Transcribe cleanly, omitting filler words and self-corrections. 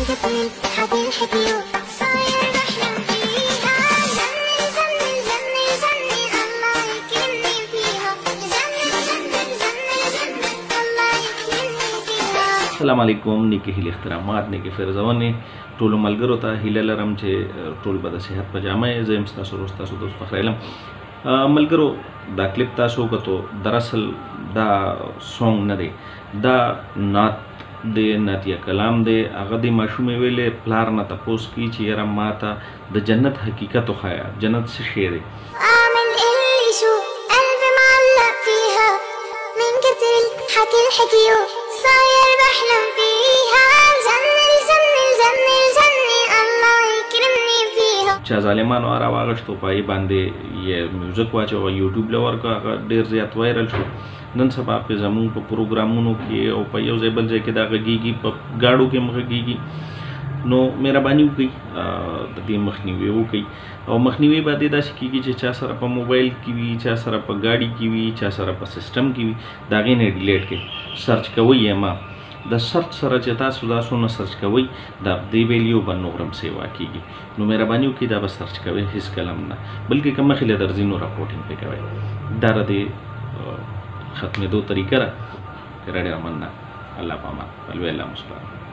السلام علیکم، نیکی هیله احترامات، نیکی فرزونه ټولو ملګرو ته هیله لرم چې ټول به د صحت په جامه یې. زه یم ستاسو ورور ستاسو دوست فخر علم. ملګرو، دا کلیپ تاسو وکتو، دراصل دا سونګ نه دی، دا نعت دی، نعتیه کلام دی. هغه د ماشومې ویلې پلار نه تپوس کی چې یاره ما ته د جنت حقیقت وښایه، جنت څه شی دی. صاير بحلم فيها الجنة الجنة الجنة الجنة الله يكرمني فيها. چا ظالمانو راواغشتو پای باندې یې میوزیک واچو، یوټیوب لور کا ډیر زیات وایرل شو. نن سبا په زمون په پروګرامونو کې او په یو ځای بل ځای کې دا غږیږي، په گاډو کې مخکېږي. نو مهرباني وکړئ د دې مخنیوي وکړئ، او مخنیوي باندې داسې کېږي چې چا سره په موبایل کې وي، چا سره په ګاډي کې وي، چا سره په سیسټم کې وي، د هغې نه ډیلیټ کړئ. سرچ کوئ یې ما د سرچ سره چې تاسو دا څونه سرچ کوئ دا دې ویلیو به نورم سیوا کېږي. نو مهرباني وکړئ دا به سرچ کوئ هېڅ کلم نه، بلکې که مخکې له درځي نو راپورټینګ پې کوئ. دا د ختمېدو طریقه ده. ډېره مننه. الله پامان. الوی الله مسپارم.